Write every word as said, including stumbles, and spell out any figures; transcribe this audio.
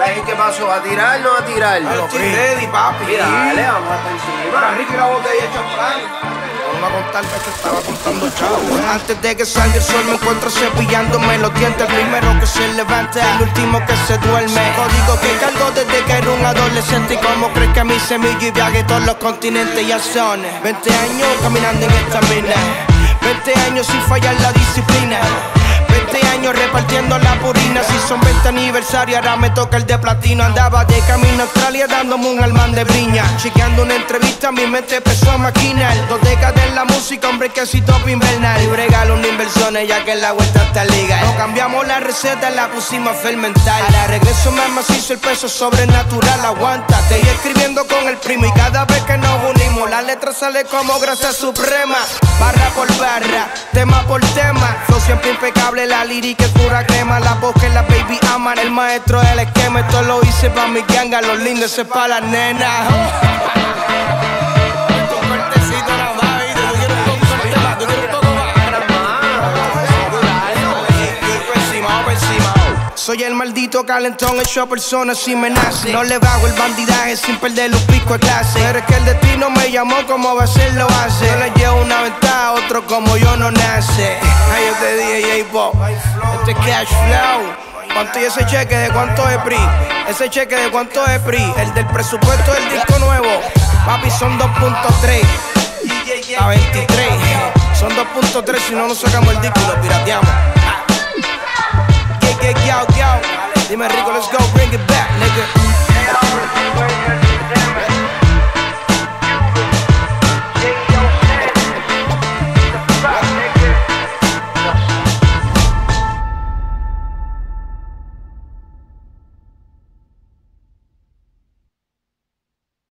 Ahí, ¿qué pasó? ¿A tirar o no a tirar? Yo estoy ready, papi. Mira, dale, vamos a estar encima. Para Ricky la botella de champán. Vamos a contar que te estaba contando chavo. Antes de que salga el sol me encuentro cepillándome los dientes. El primero que se levanta, el último que se duerme. Código que cargo desde que era un adolescente. Y como crees que mi semilla y viaje todos los continentes ya son veinte años caminando en esta mina, veinte años sin fallar la disciplina, veinte años repartiendo la purina. Si son veinte aniversarios, ahora me toca el de platino. Andaba de camino a Australia dándome un almán de briña. Chequeando una entrevista, mi mente empezó a maquinar. Dos décadas en la música, hombre, que si top invernal. Y regalo una inversión ya que la vuelta está liga. No cambiamos la receta, la pusimos a fermentar. Ahora regreso más macizo, el peso sobrenatural. Aguanta, te estoy escribiendo con el primo. Y cada vez que nos unimos, la letra sale como grasa suprema. Barra por barra, tema por tema. Flow siempre impecable, la lírica es pura crema. La voz que la baby aman, el maestro del esquema. Esto lo hice pa' mi ganga, los lindos ese pa' las nenas. Soy el maldito calentón hecho persona si me nace. No le bajo el bandidaje sin perder un pico de clase. Pero es que el destino me llamó, como va a ser lo hace. Yo le llevo una ventaja a otro como yo no nace. Ay, yo te dije J-Pop, este es Cash Flow. ¿Cuánto y ese cheque de cuánto es P R I? Ese cheque de cuánto es P R I. El del presupuesto del disco nuevo. Papi, son dos punto tres a veintitrés. Son dos punto tres, si no nos sacamos el disco y lo pirateamos. Yo, yo, dime Rico, let's go, bring it back, nigga.